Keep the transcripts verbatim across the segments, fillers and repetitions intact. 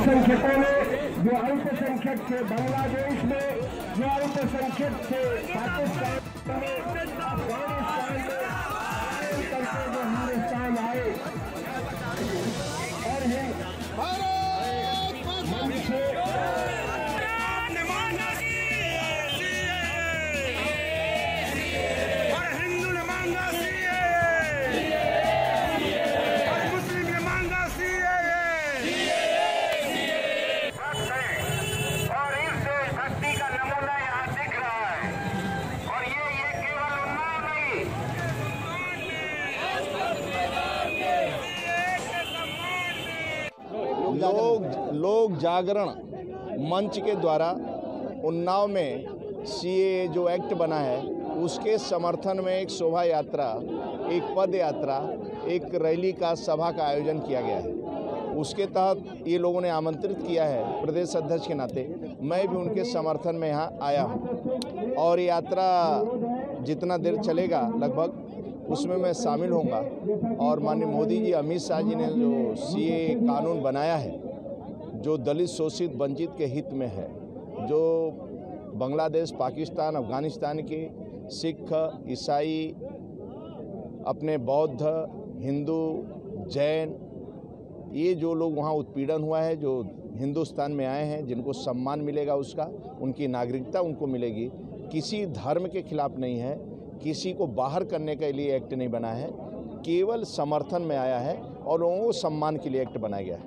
अल्पसंख्यकों ने, जो अल्पसंख्यक थे बांग्लादेश में, जो अल्पसंख्यक थे पाकिस्तान में, अफगानिस्तान में करके जो हिंदुस्तान आए और ये मंच से लोग लोक जागरण मंच के द्वारा उन्नाव में सीएए जो एक्ट बना है उसके समर्थन में एक शोभा यात्रा, एक पद यात्रा, एक रैली का सभा का आयोजन किया गया है। उसके तहत ये लोगों ने आमंत्रित किया है। प्रदेश अध्यक्ष के नाते मैं भी उनके समर्थन में यहाँ आया हूँ और यात्रा जितना देर चलेगा लगभग उसमें मैं शामिल होऊंगा। और माननीय मोदी जी, अमित शाह जी ने जो सीएए कानून बनाया है, जो दलित, शोषित, वंचित के हित में है, जो बांग्लादेश, पाकिस्तान, अफगानिस्तान के सिख, ईसाई, अपने बौद्ध, हिंदू, जैन, ये जो लोग वहाँ उत्पीड़न हुआ है, जो हिंदुस्तान में आए हैं, जिनको सम्मान मिलेगा उसका, उनकी नागरिकता उनको मिलेगी, किसी धर्म के खिलाफ नहीं है, किसी को बाहर करने के लिए एक्ट नहीं बना है, केवल समर्थन में आया है और लोगों को सम्मान के लिए एक्ट बनाया गया है।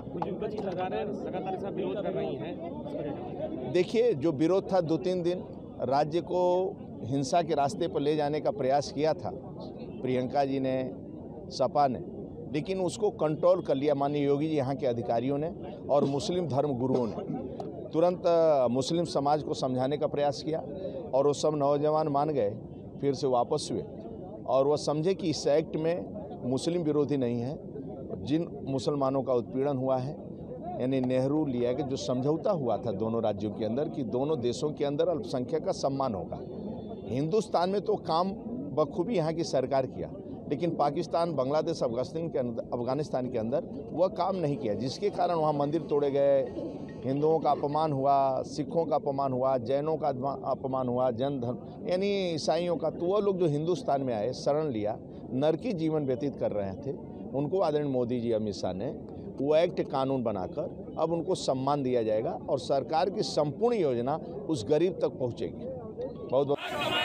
विरोध कर रही हैं। देखिए, जो विरोध था दो तीन दिन, राज्य को हिंसा के रास्ते पर ले जाने का प्रयास किया था प्रियंका जी ने, सपा ने, लेकिन उसको कंट्रोल कर लिया माननीय योगी जी यहाँ के अधिकारियों ने और मुस्लिम धर्म गुरुओं ने। तुरंत मुस्लिम समाज को समझाने का प्रयास किया और वो सब नौजवान मान गए, फिर से वापस हुए और वह समझे कि इस एक्ट में मुस्लिम विरोधी नहीं है। जिन मुसलमानों का उत्पीड़न हुआ है, यानी नेहरू लिया कि जो समझौता हुआ था दोनों राज्यों के अंदर कि दोनों देशों के अंदर अल्पसंख्यक का सम्मान होगा। हिंदुस्तान में तो काम बखूबी यहाँ की सरकार किया, लेकिन पाकिस्तान, बांग्लादेश, अफगानिस्तान के अंदर अफगानिस्तान के अंदर वह काम नहीं किया, जिसके कारण वहाँ मंदिर तोड़े गए, हिंदुओं का अपमान हुआ, सिखों का अपमान हुआ, जैनों का अपमान हुआ, जैन धर्म यानी ईसाइयों का। तो वह लोग जो हिंदुस्तान में आए, शरण लिया, नरकी जीवन व्यतीत कर रहे थे, उनको आदरणीय मोदी जी, अमित शाह ने वो एक्ट कानून बनाकर अब उनको सम्मान दिया जाएगा और सरकार की संपूर्ण योजना उस गरीब तक पहुँचेगी। बहुत बहुत